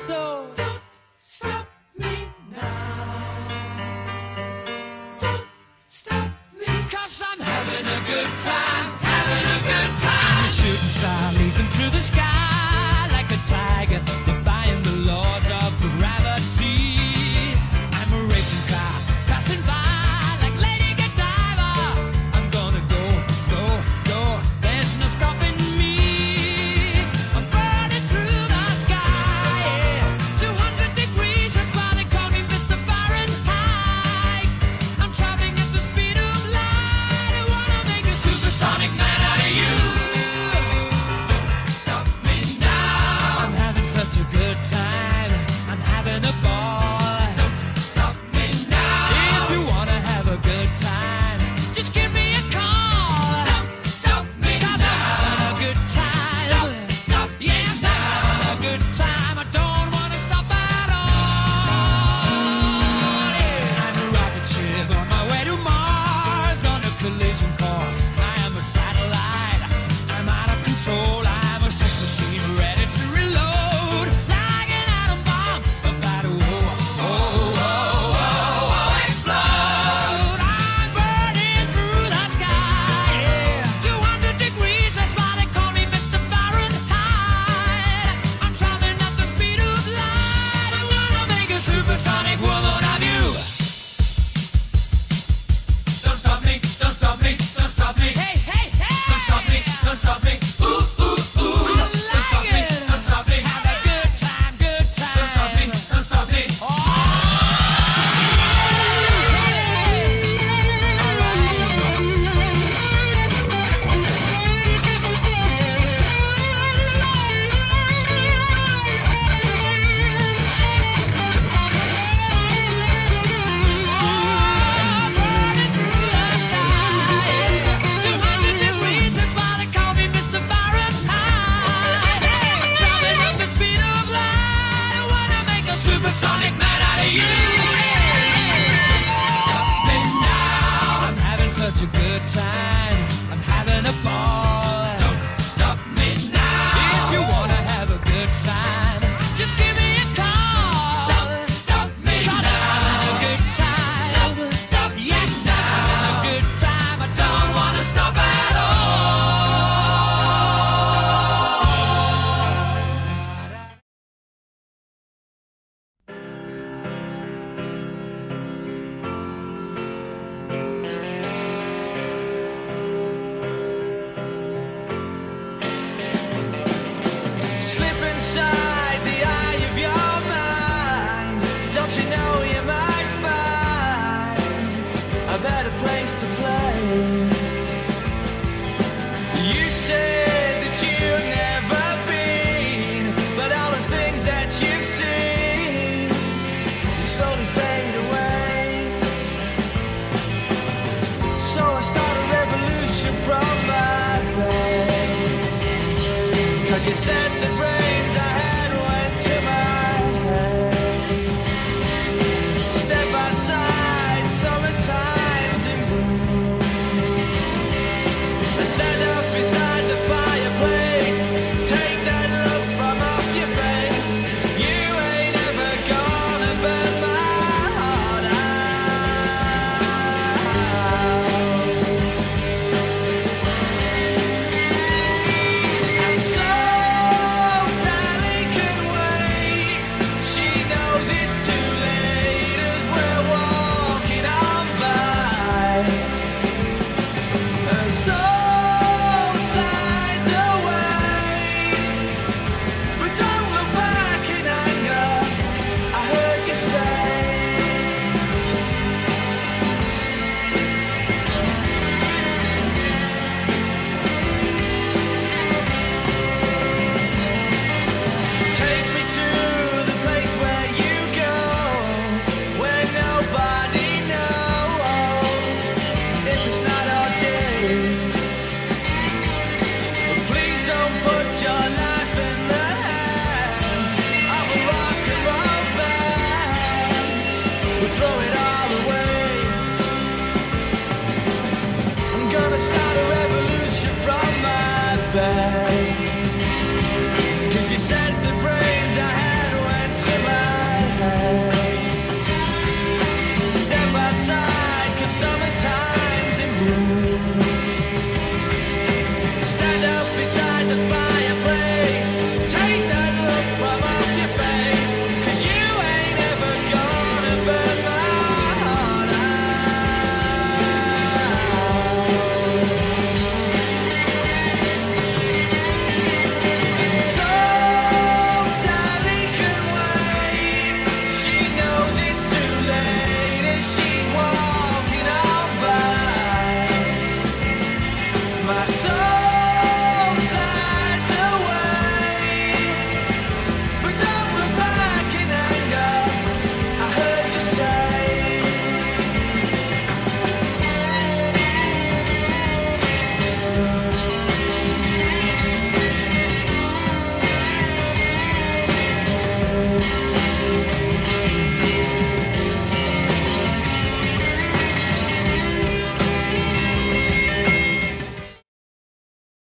So don't stop me now. Don't stop me, 'cause I'm having a good time, having a good time. A shooting star leaping through the sky like a tiger, defying the laws of gravity. I'm a racing car passing by like Lady Godiva. I'm gonna go, go, go. There's no stopping me. I'm burning through the sky, yeah. 200 degrees, that's why they call me Mr. Fahrenheit. I'm traveling at the speed of light. I wanna make a supersonic man out of you. Don't stop me now. I'm having such a good time. I'm having a ball. Don't stop me now. If you wanna have a good time, just give me a call. Don't stop me now. 'Cause I'm having a good time. Don't stop me now. Yes, I'm having a good time. I don't wanna stop at all. Yeah. I'm a rocket ship on my way to Mars on a collision course. I am a satellite. I'm out of control. I'm a sex machine ready to reload. Like an atom bomb about to explode. I'm burning through the sky, yeah. 200 degrees, that's why they call me Mr. Fahrenheit. I'm traveling at the speed of light. I wanna make a supersonic woman of you. Don't stop me, don't stop me, don't stop me. Hey, hey, hey! Don't stop me, don't stop me. Ooh, ooh, ooh. Don't stop me, don't stop me. Have a good time, good time. Don't stop me, don't stop me. Burning through the sky, 200 degrees, that's why they call me Mr. Fahrenheit. Traveling at the speed of light, I wanna make a supersonic man.